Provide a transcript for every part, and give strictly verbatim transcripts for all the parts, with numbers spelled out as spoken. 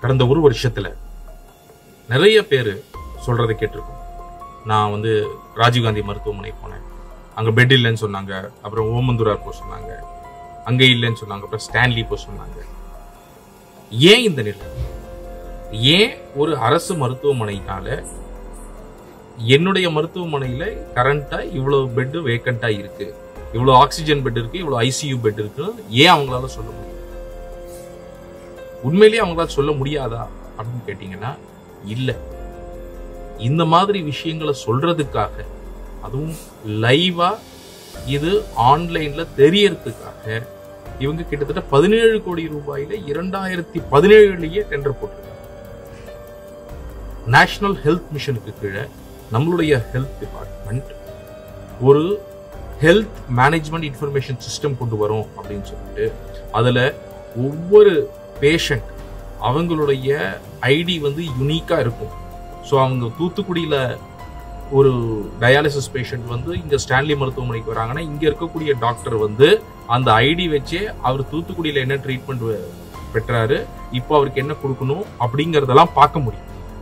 கடந்த ஒரு வருஷத்துல நிறைய பேர் சொல்றதை கேட்டிருக்கோம். நான் வந்து ராஜீவ்காந்தி மருத்துவமனை போனேன், அங்க பெட் இல்லைன்னு சொன்னாங்க, அப்புறம் ஓமந்தூரார் போக சொன்னாங்க, அங்க இல்லைன்னு சொன்னாங்க, அப்புறம் ஸ்டான்லி போக சொன்னாங்க. ஏன் இந்த நிலை? ஏன் ஒரு அரசு மருத்துவமனைனால என்னுடைய மருத்துவமனையில கரண்டா இவ்வளவு பெட் வேக்கண்டா இருக்கு, இவ்வளவு ஆக்சிஜன் பெட் இருக்கு, இவ்வளவு ஐசியூ பெட் இருக்கு, ஏன் அவங்களால சொல்ல முடியும்? உண்மையிலேயே அவங்களால சொல்ல முடியாதா அப்படின்னு கேட்டீங்கன்னா இல்ல. இந்த மாதிரி விஷயங்களை சொல்றதுக்காக, அதுவும் லைவா இது ஆன்லைன்ல தெரியறதுக்காக இவங்க கிட்டத்தட்ட பதினேழு கோடி ரூபாயில இரண்டாயிரத்தி பதினேழுலயே டெண்டர் போட்டிருக்காங்க. நேஷனல் ஹெல்த் மிஷனுக்கு கீழே நம்மளுடைய ஹெல்த் டிபார்ட்மெண்ட் ஒரு ஹெல்த் மேனேஜ்மெண்ட் இன்ஃபர்மேஷன் சிஸ்டம் கொண்டு வரும் அப்படின்னு சொல்லிட்டு அதுல ஒவ்வொரு பேஷண்ட் அவங்களுடைய ஐடி வந்து யுனிக்கா இருக்கும். ஸோ அவங்க தூத்துக்குடியில ஒரு டயாலிசிஸ் பேஷண்ட் வந்து இங்க ஸ்டான்லி மருத்துவமனைக்கு வராங்கன்னா இங்க இருக்கக்கூடிய டாக்டர் வந்து அந்த ஐடி வச்சே அவர் தூத்துக்குடியில என்ன ட்ரீட்மெண்ட் பெற்றாரு, இப்போ அவருக்கு என்ன கொடுக்கணும் அப்படிங்கறதெல்லாம் பார்க்க முடியும்.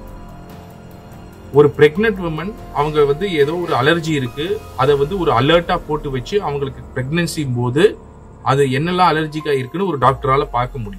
ஒரு பிரெக்னன்ட் உமன் அவங்க வந்து ஏதோ ஒரு அலர்ஜி இருக்கு, அதை வந்து ஒரு அலர்ட்டா போட்டு வச்சு அவங்களுக்கு பிரெக்னன்சி போது அது என்னெல்லாம் அலர்ஜிக்கா இருக்குன்னு ஒரு டாக்டரால பார்க்க முடியும்.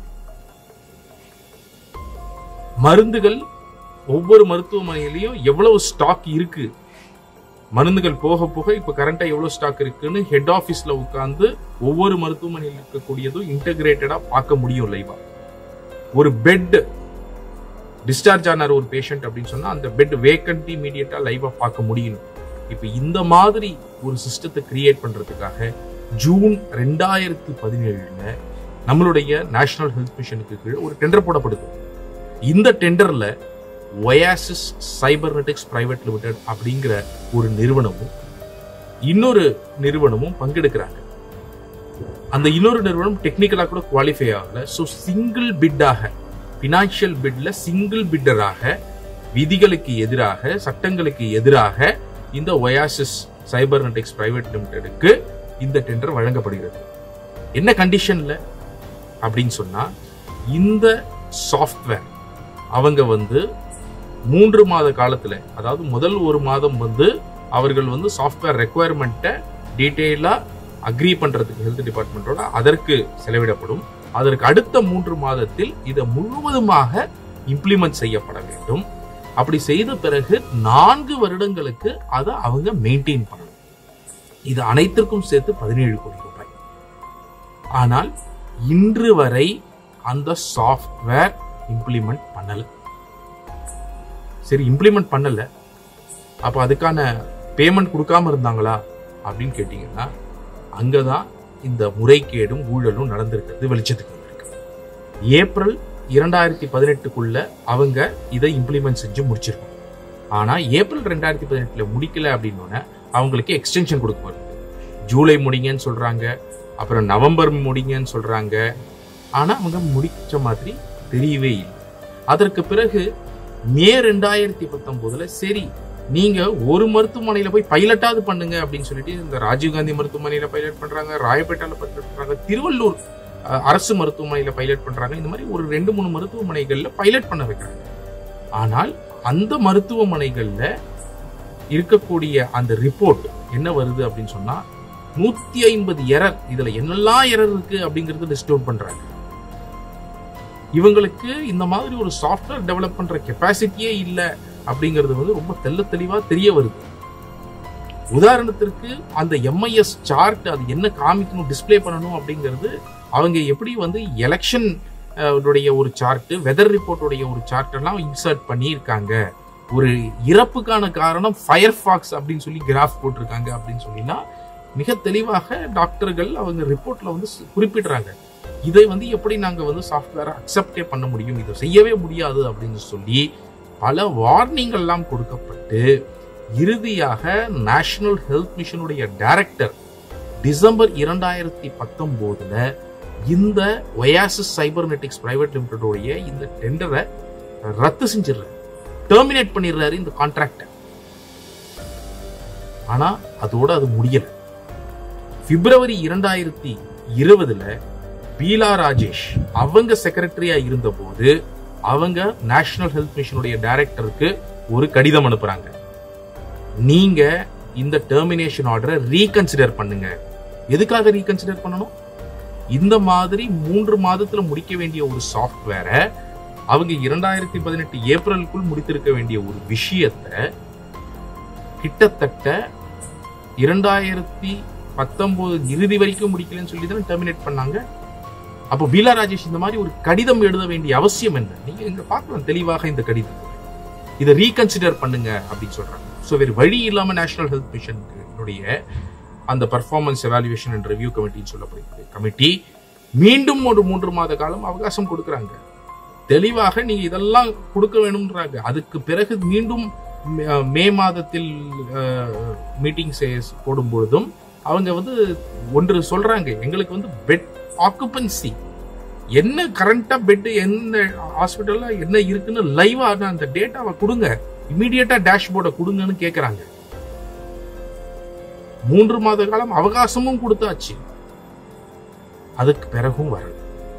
மருந்துகள் ஒவ்வொரு மருத்துவமனையிலையும் எவ்வளவு ஸ்டாக் இருக்கு, மருந்துகள் போக போக இப்ப கரண்டா எவ்வளவு ஸ்டாக் இருக்குன்னு ஹெட் ஆபீஸ்ல உட்கார்ந்து ஒவ்வொரு மருத்துவமனையில் இருக்கக்கூடியதும் இன்டகிரேட்டடா பார்க்க முடியும் லைவா. ஒரு பெட் டிஸ்சார்ஜ் ஆனார் ஒரு பேஷண்ட் அப்படின்னு சொன்னா அந்த பெட் வேக்கன்ட் இமீடியட்டா லைவா பார்க்க முடியும். இப்ப இந்த மாதிரி ஒரு சிஸ்டத்தை கிரியேட் பண்றதுக்காக ஜூன் ரெண்டாயிரத்தி பதினேழுல நம்மளுடைய நேஷனல் ஹெல்த் மிஷனுக்கு கீழே ஒரு டெண்டர் போடப்படுது. இந்த டெண்டர்ல ஒயாசிஸ் சைபர்நெட்டிக்ஸ் பிரைவேட் லிமிடெட் அப்படிங்கிற ஒரு நிறுவனமும் இன்னொரு நிறுவனமும் பங்கெடுக்கிறாங்க. அந்த இன்னொரு நிறுவனம் டெக்னிக்கலா கூட குவாலிஃபை ஆகல. ஸோ சிங்கிள் பிட்டாக பினான்சியல் பிட்ல சிங்கிள் பிட்டராக விதிகளுக்கு எதிராக சட்டங்களுக்கு எதிராக இந்த ஒயாசிஸ் சைபர்நெட்டிக்ஸ் பிரைவேட் லிமிடெடுக்கு இந்த டெண்டர் வழங்கப்படுகிறது. என்ன கண்டிஷன்ல அப்படின்னு சொன்னா இந்த சாஃப்ட்வேர் அவங்க வந்து மூன்று மாத காலத்துல, அதாவது முதல் ஒரு மாதம் வந்து அவர்கள் வந்து சாஃப்ட்வேர் ரெக்குவயர்மெண்ட்டை டீட்டெயிலா அக்ரி பண்றதுக்கு ஹெல்த் டிபார்ட்மெண்டோட அதற்கு செலவிடப்படும். அதற்கு அடுத்த மூன்று மாதத்தில் இதை முழுவதுமாக இம்ப்ளிமெண்ட் செய்யப்பட வேண்டும். அப்படி செய்த பிறகு நான்கு வருடங்களுக்கு அதை அவங்க மெயின்டைன் பண்ணணும். இது அனைத்திற்கும் சேர்த்து பதினேழு கோடி ரூபாய். ஆனால் இன்று வரை அந்த சாஃப்ட்வேர் இம்ப்ளிமெண்ட் பண்ணல. சரி, இம்ப்ளிமெண்ட் பண்ணல, அப்ப அதுக்கான பேமெண்ட் கொடுக்காம இருந்தாங்களா அப்படின்னு கேட்டீங்கன்னா அங்கதான் இந்த முறைகேடும் ஊழலும் நடந்திருக்கிறது வெளிச்சத்துக்கு வந்திருக்கு. ஏப்ரல் இரண்டாயிரத்தி பதினெட்டுக்குள்ள அவங்க இதை இம்ப்ளிமெண்ட் செஞ்சு முடிச்சிருக்கோம். ஆனா ஏப்ரல் ரெண்டாயிரத்தி பதினெட்டுல முடிக்கல அப்படின்னு அவங்களுக்கு எக்ஸ்டென்ஷன் கொடுக்க ஜூலை முடிங்கன்னு சொல்றாங்க, அப்புறம் நவம்பர் முடிங்கன்னு சொல்றாங்க. ஆனா அவங்க முடிச்ச மாதிரி தெரியவே இல்லை. அதற்கு பிறகு மே ரெண்டாயிரத்தி பத்தொன்பதுல சரி நீங்க ஒரு மருத்துவமனையில போய் பைலட்டாவது பண்ணுங்க அப்படின்னு சொல்லிட்டு இந்த ராஜீவ்காந்தி மருத்துவமனையில பைலட் பண்றாங்க, ராயப்பேட்டால பைலட் பண்றாங்க, திருவள்ளூர் அரசு மருத்துவமனையில பைலட் பண்றாங்க. இந்த மாதிரி ஒரு ரெண்டு மூணு மருத்துவமனைகள்ல பைலட் பண்ண வைக்கிறாங்க. ஆனால் அந்த மருத்துவமனைகள்ல இருக்கக்கூடிய அந்த ரிப்போர்ட் என்ன வருது அப்படின்னு சொன்னா நூத்தி ஐம்பது எரர். இதுல என்னெல்லாம் எரர் இருக்கு அப்படிங்கறது லிஸ்ட் அவுட் பண்றாங்க. இவங்களுக்கு இந்த மாதிரி ஒரு சாஃப்ட்வேர் டெவலப் பண்ற கெப்பாசிட்டியே இல்ல அப்படிங்கிறது வந்து ரொம்ப தெல்ல தெளிவா தெரிய வருது. உதாரணத்திற்கு அந்த எம்ஐஎஸ் சார்ட் அது என்ன காமிக்கணும், டிஸ்பிளே பண்ணணும் அப்படிங்கிறது அவங்க எப்படி வந்து எலெக்ஷன் உடைய ஒரு சார்ட், வெதர் ரிப்போர்ட்டுடைய ஒரு சார்ட் எல்லாம் இன்சர்ட் பண்ணியிருக்காங்க. ஒரு இறப்புக்கான காரணம் ஃபயர்ஃபாக்ஸ் அப்படின்னு சொல்லி கிராஃப் போட்டிருக்காங்க அப்படின்னு சொல்லினா மிக தெளிவாக டாக்டர்கள் அவங்க ரிப்போர்ட்ல வந்து குறிப்பிடுறாங்க. இதை வந்து எப்படி நாங்க வந்து சாஃப்ட்வேரை அக்செப்டே பண்ண முடியும், இதை செய்யவே முடியாது அப்படின்னு சொல்லி பல வார்னிங் எல்லாம் கொடுக்கப்பட்டு இறுதியாக நேஷனல் ஹெல்த் மிஷனுடைய டைரக்டர் டிசம்பர் இரண்டாயிரத்தி பத்தொன்பதுல இந்த ஒயாசிஸ் சைபர்நெட்டிக்ஸ் பிரைவேட் லிமிடெடோடைய இந்த டெண்டரை ரத்து செஞ்சிடறாரு, டெர்மினேட் பண்ணிடுறாரு இந்த கான்ட்ராக்டை. ஆனா அதோட அது முடியல. பிப்ரவரி இரண்டாயிரத்தி இருபதுல பீலா ராஜேஷ் அவங்க செக்ரட்டரியா இருந்த போது அவங்க நேஷனல் ஹெல்த் மிஷனுடைய டைரக்டருக்கு ஒரு கடிதம் அனுப்புறாங்க. நீங்க இந்த டெர்மினேஷன் ஆர்டரை ரீகன்சிடர் பண்ணுங்க. எதுக்காக ரீகன்சிடர் பண்ணணும்? இந்த மாதிரி மூன்று மாதத்துல முடிக்க வேண்டிய ஒரு சாஃப்ட்வேரை அவங்க இரண்டாயிரத்தி பதினெட்டு ஏப்ரலுக்குள் முடித்திருக்க வேண்டிய ஒரு விஷயத்தை கிட்டத்தட்ட இரண்டாயிரத்தி பத்தொன்பது இறுதி வரைக்கும் முடிக்கலன்னு சொல்லி தான் டெர்மினேட் பண்ணாங்க. அப்போ பீலா ராஜேஷ் இந்த மாதிரி ஒரு கடிதம் எழுத வேண்டிய அவசியம் என்ன? நீங்க இங்க பார்க்கலாம் தெளிவாக இந்த கடிதம், இதை ரீகன்சிடர் பண்ணுங்க அப்படின்னு சொல்றாங்க. ஸோ வேறு வழி இல்லாம நேஷனல் ஹெல்த் மிஷனுடைய அந்த பர்ஃபார்மன்ஸ் எவாலுவேஷன் அண்ட் ரிவ்யூ கமிட்டின்னு சொல்லப்படுகிறது கமிட்டி மீண்டும் ஒரு மூன்று மாத காலம் அவகாசம் கொடுக்கறாங்க. தெளிவாக நீங்க இதெல்லாம் கொடுக்க வேணும்ன்றாங்க. அதுக்கு பிறகு மீண்டும் மே மாதத்தில் மீட்டிங்ஸ் போடும் பொழுதும் அவங்க வந்து ஒன்று சொல்றாங்க, எங்களுக்கு வந்து பெட் ஆக்குபன்சி என்ன கரண்டா பெட் என்ன ஹாஸ்பிட்டல்ல என்ன இருக்குன்னு லைவா அந்த டேட்டாவை கொடுங்க, இமீடியட்டா டேஷ்போர்டை கொடுங்கன்னு கேட்கறாங்க. மூன்று மாத காலம் அவகாசமும் கொடுத்தாச்சு, அதுக்கு பிறகும் வரல.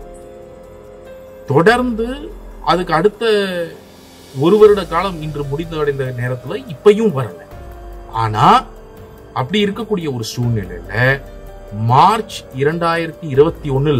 தொடர்ந்து அதுக்கு அடுத்த ஒரு வருட காலம் இன்று முடிந்தடைந்த நேரத்துல இப்பயும் வரல. ஆனா அப்படி இருக்கக்கூடிய ஒரு சூழ்நிலையில மார்ச் இரண்டாயிரத்தி இருபத்தி ஒண்ணுல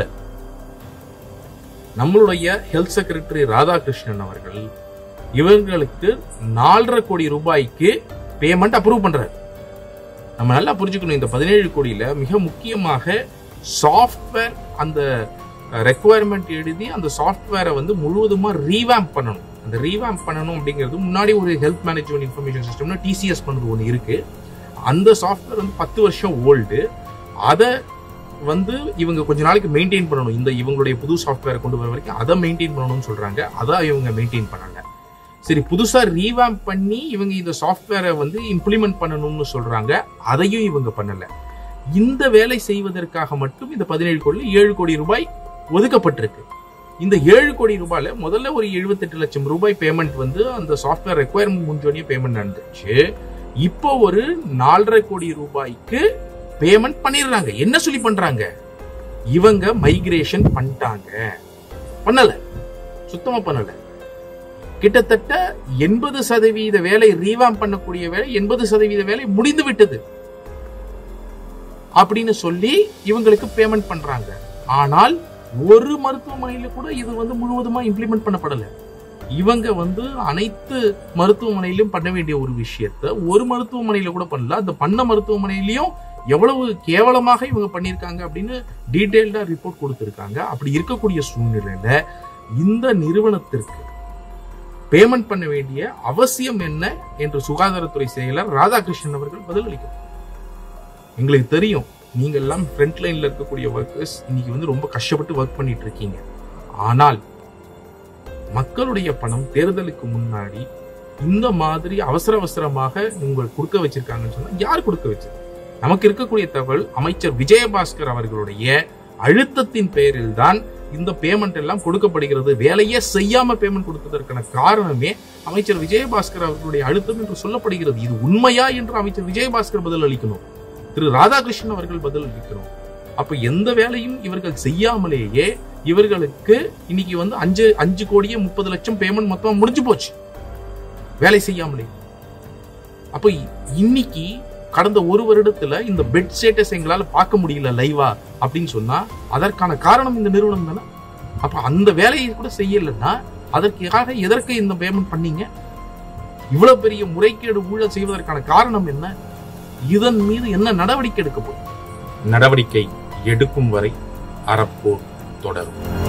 நம்மளுடைய ஹெல்த் செக்ரட்டரி ராதாகிருஷ்ணன் அவர்கள் இவங்களுக்கு நாலரை கோடி ரூபாய்க்கு பேமெண்ட் அப்ரூவ் பண்றாரு. நம்ம நல்லா புரிஞ்சுக்கணும், இந்த பதினேழு கோடியில மிக முக்கியமாக சாஃப்ட்வேர் அந்த ரெக்குவயர்மெண்ட் எழுதி அந்த சாஃப்ட்வேரை வந்து முழுவதுமா ரீவேம்ப் பண்ணணும். அந்த ரீவேம்ப் பண்ணணும் அப்படிங்கிறது முன்னாடி ஒரு ஹெல்த் மேனேஜ்மெண்ட் இன்ஃபர்மேஷன் சிஸ்டம்னா டிசிஎஸ் பண்ணது ஒன்று இருக்கு. அந்த சாஃப்ட்வேர் வந்து பத்து வருஷம் ஓல்டு. அதை வந்து இவங்க கொஞ்ச நாளைக்கு மெயின்டைன் பண்ணணும். இந்த இவங்களுடைய புது சாஃப்ட்வேரை கொண்டு வர வரைக்கும் அதை மெயின்டைன் பண்ணணும்னு சொல்றாங்க. அதை இவங்க மெயின்டைன் பண்ணாங்க. சரி, புதுசா ரீவேம்ப் பண்ணி இவங்க இந்த சாஃப்ட்வேரை வந்து இம்ப்ளிமெண்ட் பண்ணணும்னு சொல்றாங்க. அதையும் இவங்க பண்ணல. இந்த வேலை செய்வதற்காக மட்டும் இந்த பதினேழு கோடியில் ஏழு கோடி ரூபாய் ஒதுக்கப்பட்டிருக்கு. இந்த ஏழு கோடி ரூபாயில முதல்ல ஒரு எழுபத்தி எட்டு லட்சம் ரூபாய் பேமெண்ட் வந்து அந்த சாஃப்ட்வேர் ரெக்குவயர்மெண்ட் முடிஞ்சோடனே பேமெண்ட் நடந்துச்சு. இப்போ ஒரு நாலரை கோடி ரூபாய்க்கு பேமெண்ட் பண்ணிடுறாங்க. என்ன சொல்லி பண்றாங்க? இவங்க மைக்ரேஷன் பண்ணிட்டாங்க. பண்ணல, சுத்தமா பண்ணல. கிட்டத்தட்ட எண்பது சதவீத வேலை ரீவாம் பண்ணக்கூடிய வேலை எண்பது சதவீத வேலை முடிந்து விட்டது அப்படின்னு சொல்லி இவங்களுக்கு பேமெண்ட் பண்றாங்க. ஆனால் ஒரு மருத்துவமனையில கூட இது வந்து முழுவதுமா இம்ப்ளிமெண்ட் பண்ணப்படல. இவங்க வந்து அனைத்து மருத்துவமனையிலும் பண்ண வேண்டிய ஒரு விஷயத்த ஒரு மருத்துவமனையில கூட பண்ணல. அந்த பண்ண மருத்துவமனையிலையும் எவ்வளவு கேவலமாக இவங்க பண்ணிருக்காங்க அப்படின்னு டீடைல்டா ரிப்போர்ட் கொடுத்திருக்காங்க. அப்படி இருக்கக்கூடிய சூழ்நிலையில இந்த நிறுவனத்திற்கு பேமெண்ட் பண்ண வேண்டிய அவசியம் என்ன என்று சுகாதாரத்துறை செயலர் ராதாகிருஷ்ணன் அவர்கள் பதிலளிக்கிறார். எங்களுக்கு தெரியும், நீங்க எல்லாம் ஃப்ரண்ட் லைன்ல இருக்கக்கூடிய ஒர்க்கர்ஸ் இன்னைக்கு வந்து ரொம்ப கஷ்டப்பட்டு ஒர்க் பண்ணிட்டு இருக்கீங்க. ஆனால் மக்களுடைய பணம் தேர்தலுக்கு முன்னாடி இந்த மாதிரி அவசர அவசரமாக உங்களுக்கு கொடுக்க வச்சிருக்காங்கன்னு சொன்னா யார் கொடுக்க வச்சது? நமக்கு இருக்கக்கூடிய தகவல் அமைச்சர் விஜயபாஸ்கர் அவர்களுடைய அழுத்தத்தின் பெயரில் தான் இந்த பேமெண்ட் எல்லாம் கொடுக்கப்படுகிறது. வேலையே செய்யாம பேமெண்ட் கொடுத்ததற்கான காரணமே அமைச்சர் விஜயபாஸ்கர் அவர்களுடைய அழுத்தம் என்று சொல்லப்படுகிறது. இது உண்மையா என்று அமைச்சர் விஜயபாஸ்கர் பதில் அளிக்கணும், திரு ராதாகிருஷ்ணன் அவர்கள் பதில் அளிக்கணும். அப்ப எந்த வேலையும் இவர்கள் செய்யாமலேயே இவர்களுக்கு இன்னைக்கு வந்து அஞ்சு அஞ்சு கோடியே முப்பது லட்சம் பேமெண்ட் மொத்தம் முடிஞ்சு போச்சு வேலை செய்யாமலே. அப்ப இன்னைக்கு கடந்த ஒரு வருடத்துல இந்த பெட் ஸ்டேட்டஸ் எங்களால பார்க்க முடியல லைவா அப்படின்னு சொன்னா அதற்கான காரணம் இந்த நிறுவனம் தானே. அப்ப அந்த வேலையை கூட செய்யலன்னா அதற்காக எதற்கு இந்த பேமெண்ட் பண்ணீங்க? இவ்வளவு பெரிய முறைகேடு ஊழல் செய்வதற்கான காரணம் என்ன? இதன் மீது என்ன நடவடிக்கை எடுக்க போகுது? நடவடிக்கை எடுக்கும் வரை அரப்போர் தொடரும்.